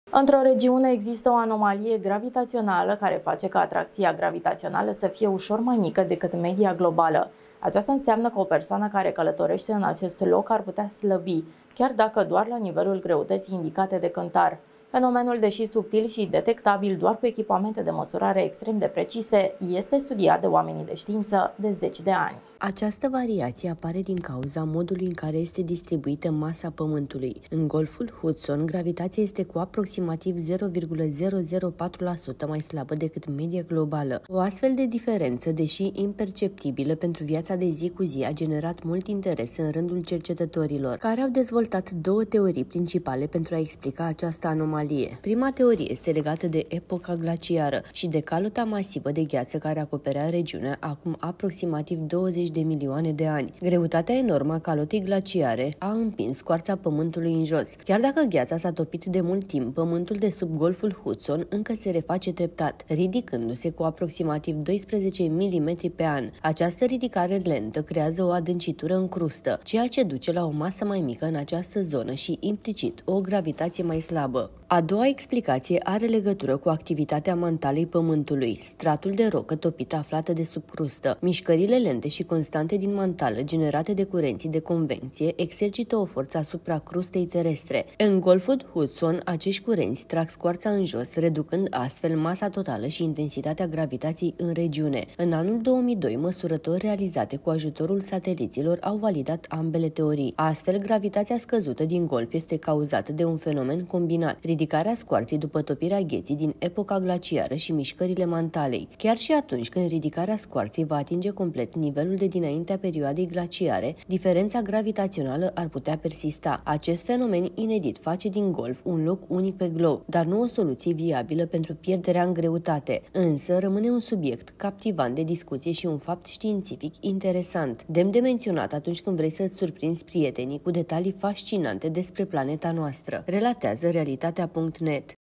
Într-o regiune există o anomalie gravitațională care face ca atracția gravitațională să fie ușor mai mică decât media globală. Aceasta înseamnă că o persoană care călătorește în acest loc ar putea slăbi, chiar dacă doar la nivelul greutății indicate de cântar. Fenomenul, deși subtil și detectabil doar cu echipamente de măsurare extrem de precise, este studiat de oamenii de știință de zeci de ani. Această variație apare din cauza modului în care este distribuită masa Pământului. În Golful Hudson, gravitația este cu aproximativ 0,004% mai slabă decât media globală. O astfel de diferență, deși imperceptibilă pentru viața de zi cu zi, a generat mult interes în rândul cercetătorilor, care au dezvoltat două teorii principale pentru a explica această anomalie. Prima teorie este legată de epoca glaciară și de calota masivă de gheață care acoperea regiunea acum aproximativ 20 de milioane de ani. Greutatea enormă a calotei glaciare a împins scoarța Pământului în jos. Chiar dacă gheața s-a topit de mult timp, Pământul de sub Golful Hudson încă se reface treptat, ridicându-se cu aproximativ 12 mm pe an. Această ridicare lentă creează o adâncitură în crustă, ceea ce duce la o masă mai mică în această zonă și, implicit, o gravitație mai slabă. A doua explicație are legătură cu activitatea mantalei Pământului, stratul de rocă topită aflată de sub crustă. Mișcările lente și constante din mantală, generate de curenții de convecție, exercită o forță asupra crustei terestre. În Golful Hudson, acești curenți trag scoarța în jos, reducând astfel masa totală și intensitatea gravitației în regiune. În anul 2002, măsurători realizate cu ajutorul sateliților au validat ambele teorii. Astfel, gravitația scăzută din Golf este cauzată de un fenomen combinat: ridicarea scoarței după topirea gheții din epoca glaciară și mișcările mantalei. Chiar și atunci când ridicarea scoarței va atinge complet nivelul de dinaintea perioadei glaciare, diferența gravitațională ar putea persista. Acest fenomen inedit face din Golf un loc unic pe glob, dar nu o soluție viabilă pentru pierderea în greutate. Însă rămâne un subiect captivant de discuție și un fapt științific interesant, demn de menționat atunci când vrei să-ți surprinzi prietenii cu detalii fascinante despre planeta noastră, relatează realitatea.net.